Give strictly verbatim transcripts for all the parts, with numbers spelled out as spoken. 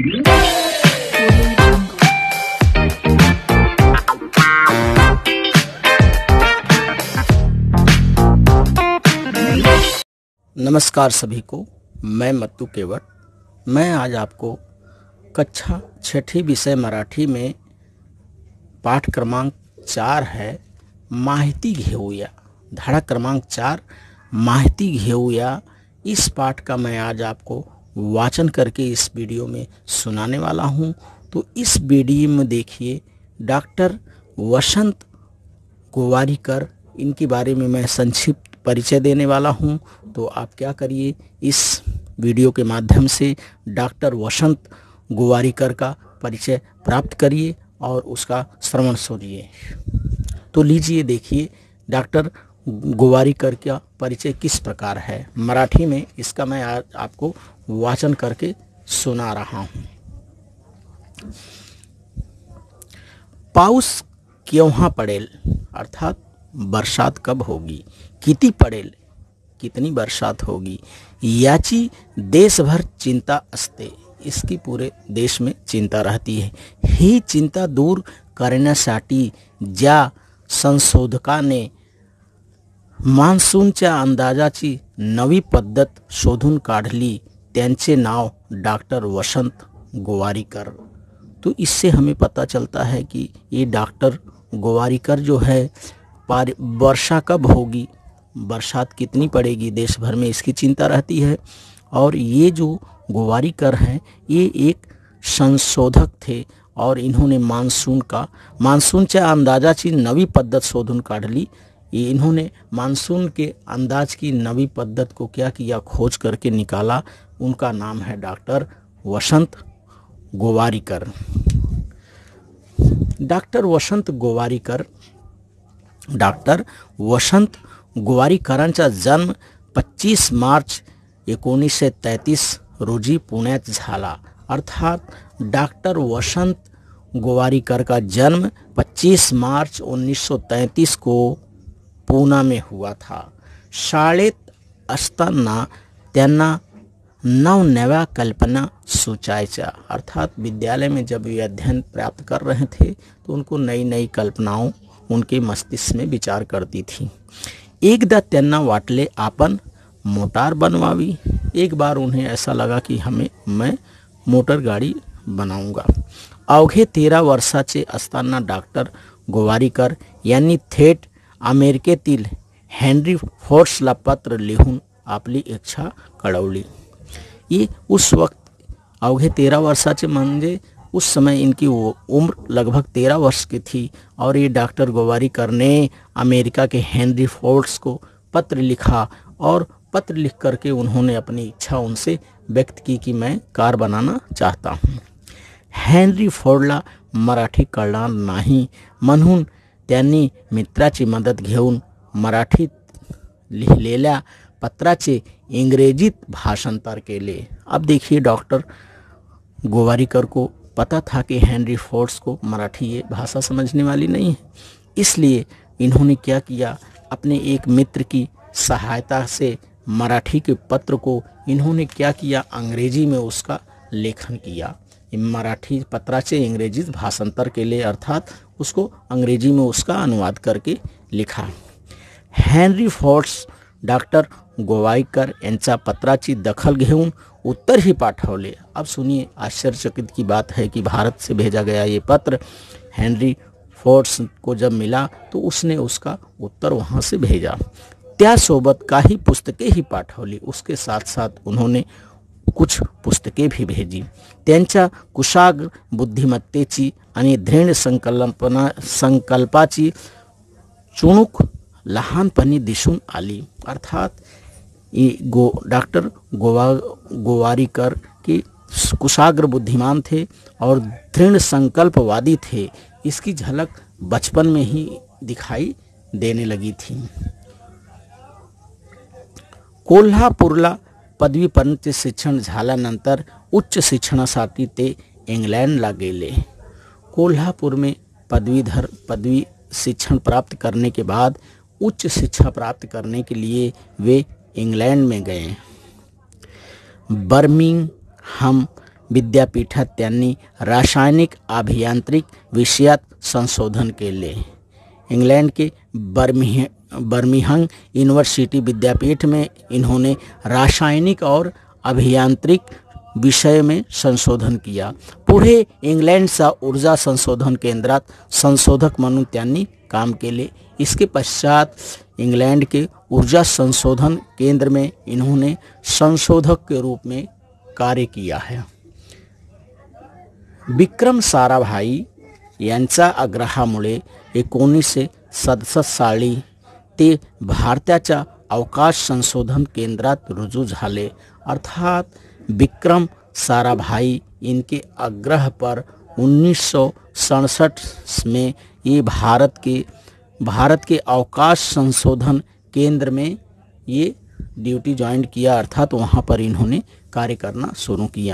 नमस्कार सभी को, मैं मत्तू केवट। मैं आज आपको कक्षा छठी विषय मराठी में पाठ क्रमांक चार है माहिती घेऊया, धारा क्रमांक चार माहिती घेऊया। इस पाठ का मैं आज आपको वाचन करके इस वीडियो में सुनाने वाला हूं। तो इस वीडियो में देखिए डॉक्टर वसंत गोवारीकर, इनके बारे में मैं संक्षिप्त परिचय देने वाला हूं। तो आप क्या करिए, इस वीडियो के माध्यम से डॉक्टर वसंत गोवारीकर का परिचय प्राप्त करिए और उसका श्रवण सुनिए। तो लीजिए देखिए डॉक्टर गोवारीकर का परिचय किस प्रकार है मराठी में, इसका मैं आज आपको वाचन करके सुना रहा हूं। पाऊस केव्हा पडेल, अर्थात बरसात कब होगी, किती पडेल, कितनी बरसात होगी, याची देशभर चिंता असते, इसकी पूरे देश में चिंता रहती है। ही चिंता दूर करण्यासाठी ज्या संशोधकाने मान्सूनच्या अंदाजाची नवी पद्धत शोधून काढली त्यांचे नाव डॉक्टर वसंत गोवारीकर। तो इससे हमें पता चलता है कि ये डॉक्टर गोवारीकर जो है वर्षा कब होगी, बरसात कितनी पड़ेगी, देश भर में इसकी चिंता रहती है। और ये जो गोवारीकर हैं ये एक संशोधक थे और इन्होंने मानसून का मानसूनच्या अंदाजाची नवी पद्धत शोधून काढली। ये इन्होंने मानसून के अंदाज की नवी पद्धत को क्या किया, खोज करके निकाला। उनका नाम है doctor Vasant Gowariker. Doctor Vasant Gowariker doctor Vasant गोवारीकरांचा जन्म पच्चीस मार्च एकोणीसशे तैंतीस रोजी पुण्यात झाला। अर्थात डॉक्टर वसंत गोवारीकर का जन्म पच्चीस मार्च उन्नीस सौ तैंतीस को पूना में हुआ था। शाळेत असताना त्यांना नवनव्या कल्पना सुचायच्या, अर्थात विद्यालय में जब वे अध्ययन प्राप्त कर रहे थे तो उनको नई नई कल्पनाओं उनके मस्तिष्क में विचार करती थी। एकदा त्यांना वाटले आपण मोटार बनवावी, एक बार उन्हें ऐसा लगा कि हमें मैं मोटर गाड़ी बनाऊंगा। अवघे तेरा वर्षाचे असताना डॉक्टर गोवारीकर यांनी थेट अमेरिकेतील हेनरी फोर्ड्सला पत्र लिहून आपली इच्छा कळवली। ये उस वक्त अवघे तेरह वर्षाचे म्हणजे उस समय इनकी वो उम्र लगभग तेरह वर्ष की थी और ये डॉक्टर गोवारीकर ने अमेरिका के हेनरी फोर्ड्स को पत्र लिखा और पत्र लिख करके उन्होंने अपनी इच्छा उनसे व्यक्त की कि मैं कार बनाना चाहता हूँ। हेनरी फोर्डला मराठी कळणार नाही म्हणून त्यांनी मित्राची मदत घेऊन मराठीत लिहिलेल्या पत्राचे इंग्रजीत भाषांतर केले। अब देखिए डॉक्टर गोवारीकर को पता था कि हेनरी फोर्ड्स को मराठी ये भाषा समझने वाली नहीं है, इसलिए इन्होंने क्या किया, अपने एक मित्र की सहायता से मराठी के पत्र को इन्होंने क्या किया, अंग्रेजी में उसका लेखन किया। मराठी पत्राचे इंग्रजीत भाषांतर के लिए, अर्थात उसको अंग्रेजी में उसका अनुवाद करके लिखा। हेनरी फोर्ड्स डॉक्टर गोवारीकर यांच्या पत्राची दखल घेऊन उत्तर ही पाठवले। अब सुनिए, आश्चर्यचकित की बात है कि भारत से भेजा गया ये पत्र हेनरी फोर्ड्स को जब मिला तो उसने उसका उत्तर वहाँ से भेजा। त्यासोबत काही पुस्तकें ही पाठवली, उसके साथ साथ उन्होंने कुछ पुस्तकें भी भेजी। त्यांच्या कुशाग्र बुद्धिमत्तेची आणि दृढ संकल्पना संकल्पाची चुणूक लहानपणी दिसून आली। अर्थात ये गो डॉक्टर गोवा गोवारीकर के कुशाग्र बुद्धिमान थे और दृढ़ संकल्पवादी थे, इसकी झलक बचपन में ही दिखाई देने लगी थी। कोल्हापूरला पदवीपर्यंत शिक्षण झाल्यानंतर उच्च शिक्षणासाठी ते इंग्लंडला गेले। कोल्हापुर में पदवीधर पदवी शिक्षण प्राप्त करने के बाद उच्च शिक्षा प्राप्त करने के लिए वे इंग्लैंड में गए। बर्मिंघम विद्यापीठात त्यांनी रासायनिक अभियांत्रिक विषयात संशोधन केले। इंग्लैंड के बर्मिह बर्मिंघम यूनिवर्सिटी विद्यापीठ में इन्होंने रासायनिक और अभियांत्रिक विषय में संशोधन किया। पुढे इंग्लंडचा ऊर्जा संशोधन केंद्रात संशोधक म्हणून त्यांनी काम केले। इसके पश्चात इंग्लैंड के ऊर्जा संशोधन केंद्र में इन्होंने संशोधक के रूप में कार्य किया है। विक्रम साराभाई यांच्या आग्रहामुळे एकोणीसशे सदुसष्ट साली ते भारताच्या अवकाश संशोधन केंद्रात रुजू झाले। अर्थात विक्रम साराभाई इनके आग्रह पर उन्नीस सौ सड़सठ में ये भारत के भारत के अवकाश संशोधन केंद्र में ये ड्यूटी ज्वाइन किया, अर्थात वहाँ पर इन्होंने कार्य करना शुरू किया।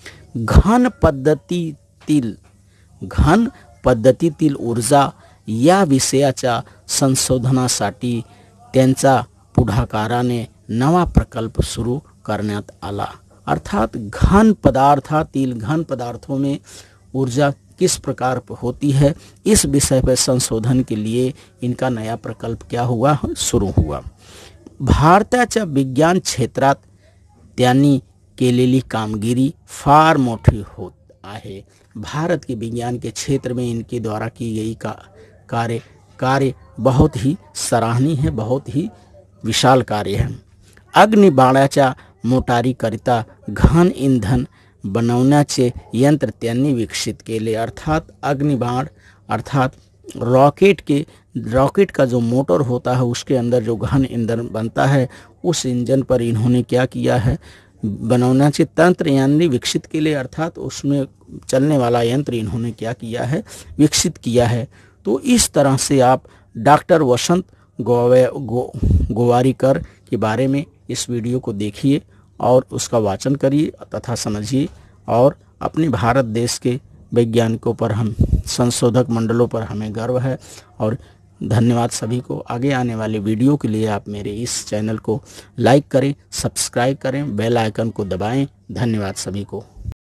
घन पद्धतीतील घन पद्धतीतील ऊर्जा या विषयाच्या संशोधनासाठी त्यांचा पुढाकाराने नवा प्रकल्प सुरू करण्यात आला। अर्थात घन पदार्थातील घन पदार्थों में ऊर्जा किस प्रकार होती है, इस विषय पर संशोधन के लिए इनका नया प्रकल्प क्या हुआ, सुरू हुआ। भारताच्या विज्ञान क्षेत्रात त्यांनी केलेली कामगिरी फार मोठी होत आहे। भारत के विज्ञान के क्षेत्र में इनके द्वारा की गई का कार्य कार्य बहुत ही सराहनीय है, बहुत ही विशाल कार्य है। अग्निबाणाच्या मोटारीकरिता घन इंधन बनवण्याचे यंत्र त्यांनी विकसित केले। अर्थात अग्निबाण अर्थात रॉकेट के रॉकेट का जो मोटर होता है उसके अंदर जो घन ईंधन बनता है, उस इंजन पर इन्होंने क्या किया है, बनवण्याचे तंत्र यानी विकसित केले। अर्थात उसमें चलने वाला यंत्र इन्होंने क्या किया है, विकसित किया है। तो इस तरह से आप डॉक्टर वसंत गोवे गो गोवारीकर के बारे में इस वीडियो को देखिए और उसका वाचन करिए तथा समझिए, और अपने भारत देश के वैज्ञानिकों पर, हम संशोधक मंडलों पर हमें गर्व है। और धन्यवाद सभी को। आगे आने वाले वीडियो के लिए आप मेरे इस चैनल को लाइक करें, सब्सक्राइब करें, बेल आइकन को दबाएं। धन्यवाद सभी को।